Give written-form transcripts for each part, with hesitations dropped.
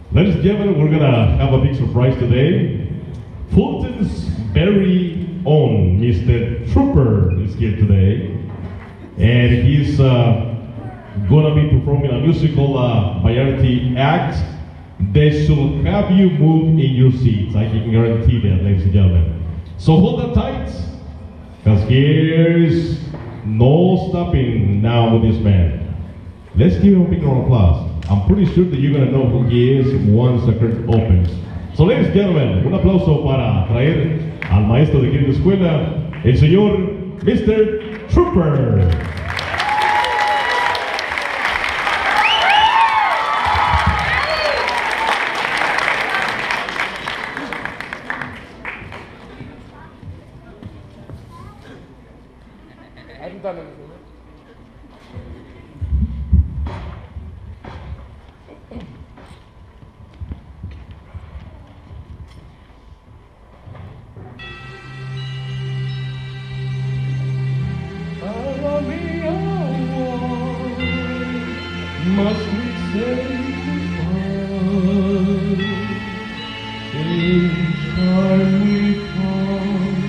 Ladies and gentlemen, we're gonna have a big surprise today. Fulton's very own Mr. Trooper is here today, and he's gonna be performing a musical variety act that should have you move in your seats. I can guarantee that, ladies and gentlemen. So hold on tight, because here's no stopping now with this man. Let's give him a big round of applause. I'm pretty sure that you're going to know who he is once the curtain opens. So, ladies and gentlemen, un aplauso para traer al maestro de aquí de la escuela, el señor Mr. Trooper. Must we say goodbye? Each time we part,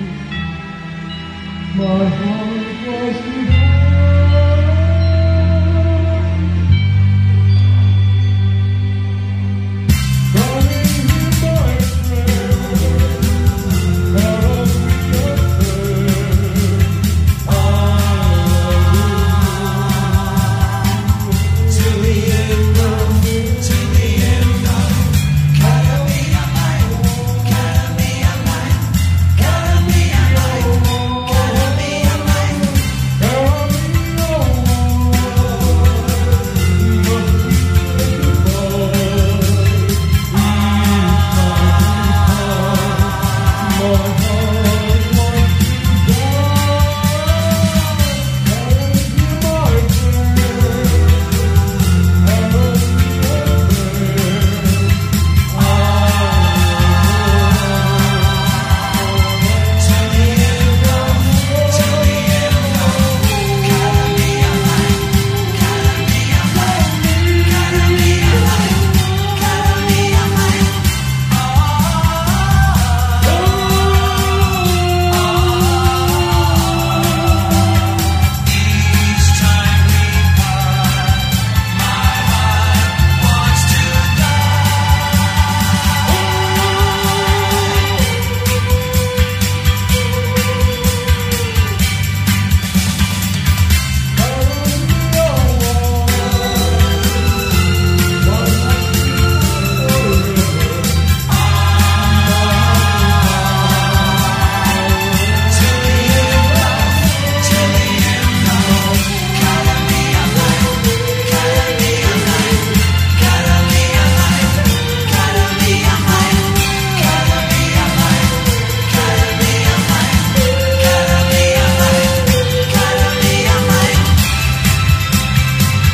my heart was divided. Darling, my friend, how we affair.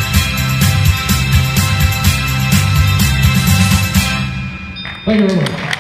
Thank you very much.